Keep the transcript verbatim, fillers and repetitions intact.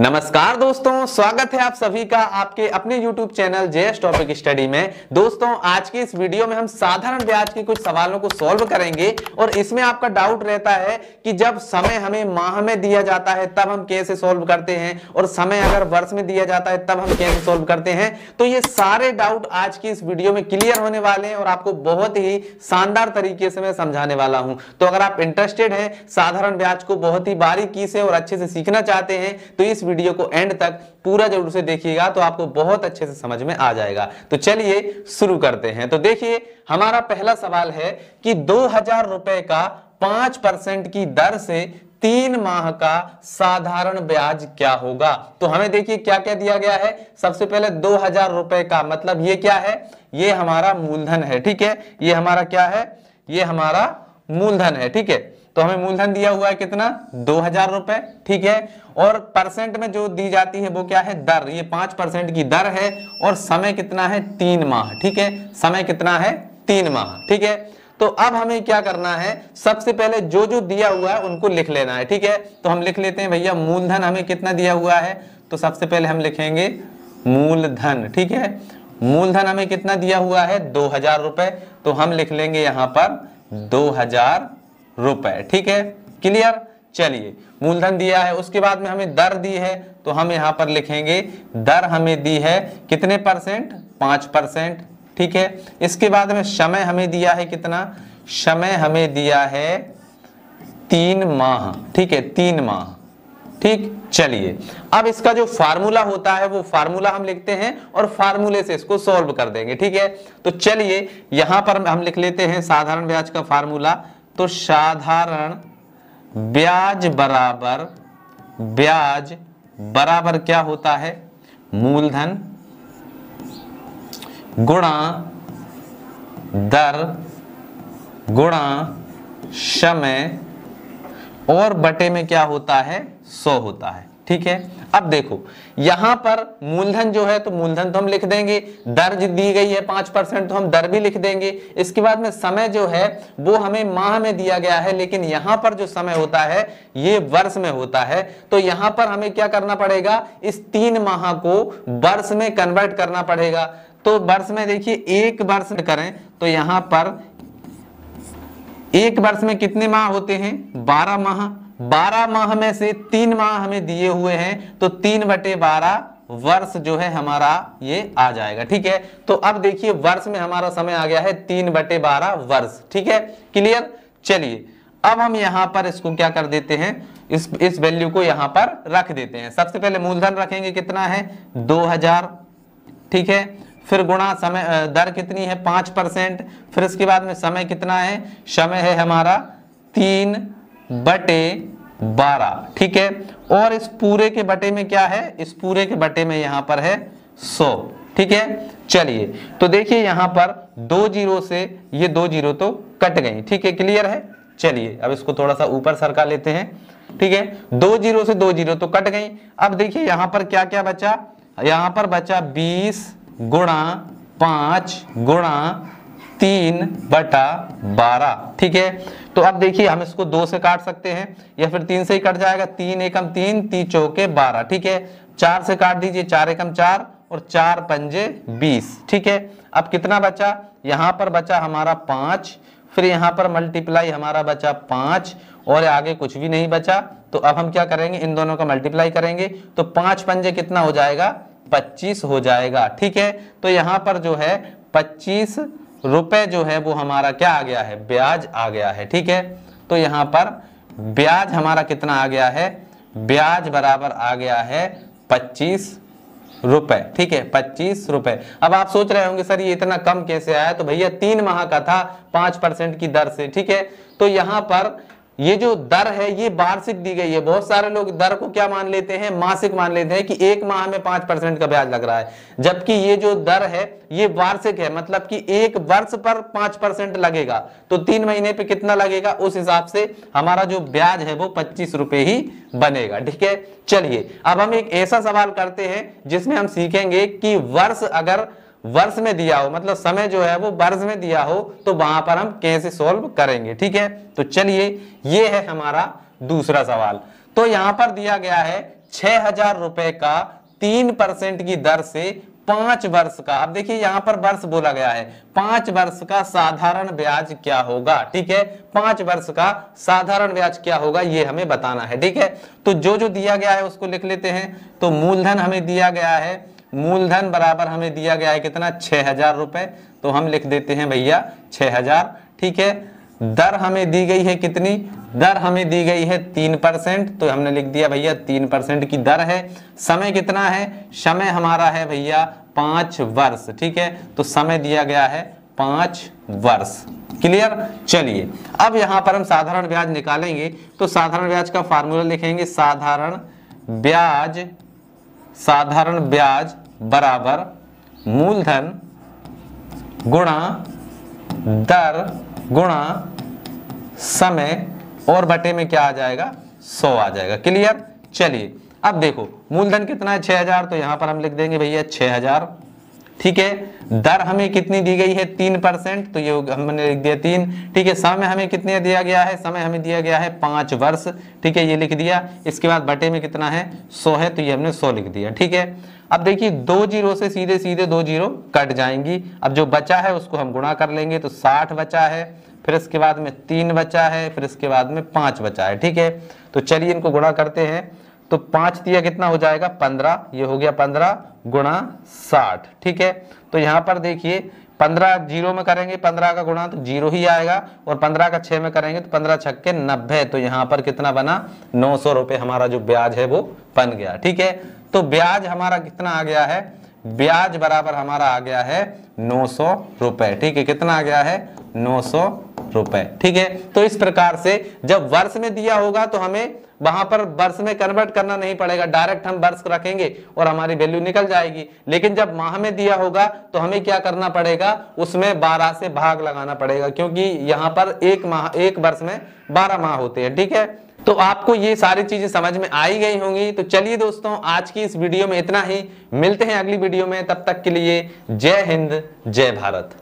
नमस्कार दोस्तों, स्वागत है आप सभी का आपके अपने YouTube channel JS topic study में। दोस्तों, आज की इस वीडियो में हम साधारण ब्याज के कुछ सवालों को सॉल्व करेंगे और इसमें आपका डाउट रहता है कि जब समय हमें माह में दिया जाता है तब हम कैसे सॉल्व करते हैं और समय अगर वर्ष में दिया जाता है तब हम कैसे सॉल्व करते हैं। तो ये सारे डाउट आज की इस वीडियो में क्लियर होने वाले हैं और आपको बहुत ही शानदार तरीके से मैं समझाने वाला हूं। तो अगर आप इंटरेस्टेड हैं, साधारण ब्याज को बहुत ही बारीकी से और अच्छे से सीखना चाहते हैं तो इस वीडियो को एंड तक पूरा जरूर से देखिएगा, तो आपको बहुत अच्छे से समझ में आ जाएगा। तो चलिए शुरू करते हैं। तो देखिए, हमारा पहला सवाल है कि दो हजार रुपए का पांच परसेंट की दर से तीन माह का साधारण ब्याज क्या होगा। तो हमें देखिए क्या क्या दिया गया है। सबसे पहले दो हजार रुपए का मतलब ये क्या है, ये हमारा मूलधन है। ठीक है, ये हमारा क्या है, ये हमारा मूलधन है। ठीक है, तो हमें मूलधन दिया हुआ है कितना, दो हजार रुपए। ठीक है, और परसेंट में जो दी जाती है वो क्या है, दर। ये पांच परसेंट की दर है और समय कितना है, तीन माह। ठीक है, समय कितना है, तीन माह। ठीक है, तो अब हमें क्या करना है, सबसे पहले जो जो दिया हुआ है उनको लिख लेना है। ठीक है, तो हम लिख लेते हैं भैया, मूलधन हमें कितना दिया हुआ है। तो सबसे पहले हम लिखेंगे मूलधन। ठीक है, मूलधन हमें कितना दिया हुआ है, दो हजार रुपए। तो हम लिख लेंगे यहां पर दो हजार रुपए। ठीक है, क्लियर। चलिए, मूलधन दिया है, उसके बाद में हमें दर दी है तो हम यहां पर लिखेंगे दर हमें दी है कितने परसेंट, पांच परसेंट। ठीक है, इसके बाद में समय हमें दिया है कितना, समय हमें दिया है तीन माह। ठीक है, तीन माह। ठीक, चलिए अब इसका जो फार्मूला होता है वो फार्मूला हम लिखते हैं और फार्मूले से इसको सॉल्व कर देंगे। ठीक है, तो चलिए यहां पर हम लिख लेते हैं साधारण ब्याज का फार्मूला। तो साधारण ब्याज बराबर ब्याज बराबर क्या होता है, मूलधन गुणा दर गुणा समय और बटे में क्या होता है, सौ होता है। ठीक है, अब देखो यहां पर मूलधन जो है तो मूलधन तो हम लिख देंगे, दर दी गई है पांच परसेंट तो हम दर भी लिख देंगे। इसके बाद में समय जो है वो हमें माह में दिया गया है, लेकिन यहां पर जो समय होता है ये वर्ष में होता है। तो यहां पर हमें क्या करना पड़ेगा, इस तीन माह को वर्ष में कन्वर्ट करना पड़ेगा। तो वर्ष में देखिए, एक वर्ष में करें तो यहां पर एक वर्ष में कितने माह होते हैं, बारह माह। बारह माह में से तीन माह हमें दिए हुए हैं तो तीन बटे बारह वर्ष जो है हमारा ये आ जाएगा। ठीक है, तो अब देखिए वर्ष में हमारा समय आ गया है तीन बटे बारह वर्ष। ठीक है, क्लियर। चलिए अब हम यहां पर इसको क्या कर देते हैं, इस इस वैल्यू को यहां पर रख देते हैं। सबसे पहले मूलधन रखेंगे कितना है, दो हजार। ठीक है, फिर गुणा समय दर कितनी है, पांच परसेंट। फिर इसके बाद में समय कितना है, समय है हमारा तीन बटे बारह। ठीक है, और इस पूरे के बटे में क्या है, इस पूरे के बटे में यहां पर है सौ। ठीक है, चलिए तो देखिए यहां पर दो जीरो से ये दो जीरो तो कट गई। ठीक है, क्लियर है। चलिए अब इसको थोड़ा सा ऊपर सरका लेते हैं। ठीक है, दो जीरो से दो जीरो तो कट गई। अब देखिए यहां पर क्या क्या बचा, यहां पर बचा बीस गुणा पांच गुणा तीन बटा बारह। ठीक है, तो अब देखिए हम इसको दो से काट सकते हैं या फिर तीन से ही कट जाएगा। तीन एकम तीन, तीन चौके बारह। ठीक है, चार से काट दीजिए, चार एकम चार और चार पंजे बीस। ठीक है, अब कितना बचा, यहां पर बचा हमारा पांच, फिर यहां पर मल्टीप्लाई हमारा बचा पांच और आगे कुछ भी नहीं बचा। तो अब हम क्या करेंगे, इन दोनों का मल्टीप्लाई करेंगे तो पांच पंजे कितना हो जाएगा, पच्चीस हो जाएगा। ठीक है, तो यहां पर जो है पच्चीस रुपए जो है वो हमारा क्या आ गया है, ब्याज आ गया है। ठीक है, तो यहां पर ब्याज हमारा कितना आ गया है, ब्याज बराबर आ गया है पच्चीस रुपए। ठीक है, पच्चीस रुपए। अब आप सोच रहे होंगे सर ये इतना कम कैसे आया, तो भैया तीन माह का था पांच परसेंट की दर से। ठीक है, तो यहां पर ये जो दर है ये वार्षिक दी गई है। बहुत सारे लोग दर को क्या मान लेते हैं, मासिक मान लेते हैं कि एक माह में पांच परसेंट का ब्याज लग रहा है, जबकि ये जो दर है ये वार्षिक है, मतलब कि एक वर्ष पर पांच परसेंट लगेगा तो तीन महीने पे कितना लगेगा, उस हिसाब से हमारा जो ब्याज है वो पच्चीस रुपए ही बनेगा। ठीक है, चलिए अब हम एक ऐसा सवाल करते हैं जिसमें हम सीखेंगे कि वर्ष अगर वर्ष में दिया हो, मतलब समय जो है वो वर्ष में दिया हो, तो वहां पर हम कैसे सॉल्व करेंगे। ठीक है, तो चलिए ये है हमारा दूसरा सवाल। तो यहां पर दिया गया है छह हजार रुपए का तीन परसेंट की दर से पांच वर्ष का, अब देखिए यहां पर वर्ष बोला गया है, पांच वर्ष का साधारण ब्याज क्या होगा। ठीक है, पांच वर्ष का साधारण ब्याज क्या होगा ये हमें बताना है। ठीक है, तो जो जो दिया गया है उसको लिख लेते हैं। तो मूलधन हमें दिया गया है, मूलधन बराबर हमें दिया गया है कितना, छह हजार रुपए, तो हम लिख देते हैं भैया छह हजार। ठीक है, दर हमें दी गई है कितनी, दर हमें दी गई है तीन परसेंट, तो हमने लिख दिया भैया तीन परसेंट की दर है। समय कितना है, समय हमारा है भैया पांच वर्ष। ठीक है, तो समय दिया गया है पांच वर्ष। क्लियर। चलिए अब यहां पर हम साधारण ब्याज निकालेंगे, तो साधारण ब्याज का फार्मूला लिखेंगे, साधारण ब्याज, साधारण ब्याज बराबर मूलधन गुणा दर गुणा समय और बटे में क्या आ जाएगा, सौ आ जाएगा। क्लियर। चलिए अब देखो मूलधन कितना है, छह हजार, तो यहां पर हम लिख देंगे भैया छह हजार। ठीक है, दर हमें कितनी दी गई है, तीन परसेंट, तो ये हमने लिख दिया तीन। ठीक है, समय हमें कितने दिया गया है, समय हमें दिया गया है पांच वर्ष। ठीक है, ये लिख दिया। इसके बाद बटे में कितना है, सौ है, तो ये हमने सौ लिख दिया। ठीक है, अब देखिए दो जीरो से सीधे सीधे दो जीरो कट जाएंगी। अब जो बचा है उसको हम गुणा कर लेंगे, तो साठ बचा है, फिर इसके बाद में तीन बचा है, फिर इसके बाद में पांच बचा है। ठीक है, तो चलिए इनको गुणा करते हैं। तो पांच दिया कितना हो जाएगा, पंद्रह, ये हो गया पंद्रह गुणा साठ। ठीक है, तो यहां पर देखिए पंद्रह जीरो में करेंगे, पंद्रह का गुणा तो जीरो ही आएगा, और पंद्रह का छह में करेंगे तो पंद्रह छक्के नब्बे, तो यहाँ पर कितना बना, नौ सौ रुपए हमारा जो ब्याज है वो बन गया। ठीक है, तो ब्याज हमारा कितना आ गया है, ब्याज बराबर हमारा आ गया है नौ सौ रुपए। ठीक है, कितना आ गया है, नौ सौ रुपए। ठीक है, तो इस प्रकार से जब वर्ष में दिया होगा तो हमें वहां पर वर्ष में कन्वर्ट करना नहीं पड़ेगा, डायरेक्ट हम वर्ष रखेंगे और हमारी वैल्यू निकल जाएगी। लेकिन जब माह में दिया होगा तो हमें क्या करना पड़ेगा, उसमें बारह से भाग लगाना पड़ेगा, क्योंकि यहाँ पर एक माह, एक वर्ष में बारह माह होते हैं। ठीक है, तो आपको ये सारी चीजें समझ में आई गई होंगी। तो चलिए दोस्तों आज की इस वीडियो में इतना ही, मिलते हैं अगली वीडियो में, तब तक के लिए जय हिंद जय भारत।